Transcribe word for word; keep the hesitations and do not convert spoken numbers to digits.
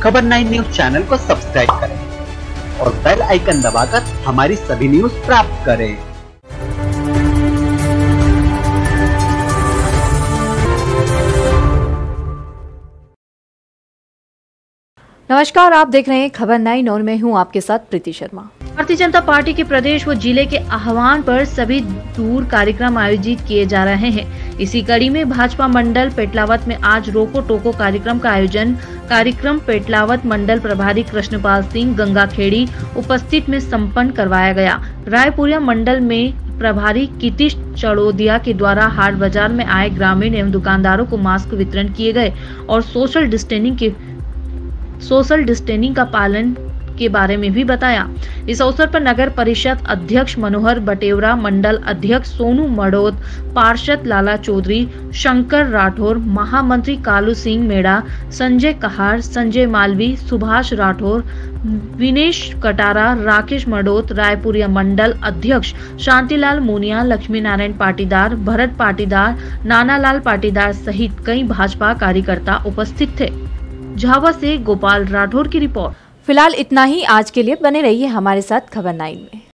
खबर nine news channel को subscribe करें और बेल आइकन दबाकर हमारी सभी न्यूज प्राप्त करें। नमस्कार, आप देख रहे हैं खबर नाइन और मैं हूं आपके साथ प्रीति शर्मा। भारतीय जनता पार्टी के प्रदेश व जिले के आह्वान पर सभी दूर कार्यक्रम आयोजित किए जा रहे हैं। इसी कड़ी में भाजपा मंडल पेटलावत में आज रोको टोको कार्यक्रम का आयोजन कार्यक्रम पेटलावत मंडल प्रभारी कृष्णपाल सिंह गंगाखेड़ी उपस्थित में संपन्न करवाया गया। रायपुरिया मंडल में प्रभारी कितिश चड़ोदिया के द्वारा हाट बाजार में आए ग्रामीण एवं दुकानदारों को मास्क वितरण किए गए और सोशल डिस्टेंसिंग के सोशल डिस्टेंसिंग का पालन के बारे में भी बताया। इस अवसर पर नगर परिषद अध्यक्ष मनोहर बटेवरा, मंडल अध्यक्ष सोनू मड़ोद, पार्षद लाला चौधरी, शंकर राठौर, महामंत्री कालू सिंह मेड़ा, संजय कहार, संजय मालवी, सुभाष राठौर, विनेश कटारा, राकेश मड़ोद, रायपुरिया मंडल अध्यक्ष शांतिलाल मुनिया, लक्ष्मी नारायण पाटीदार, भरत पाटीदार, नानालाल पाटीदार सहित कई भाजपा कार्यकर्ता उपस्थित थे। झावा से गोपाल राठौर की रिपोर्ट। फिलहाल इतना ही आज के लिए। बने रहिए हमारे साथ खबर नाइन में।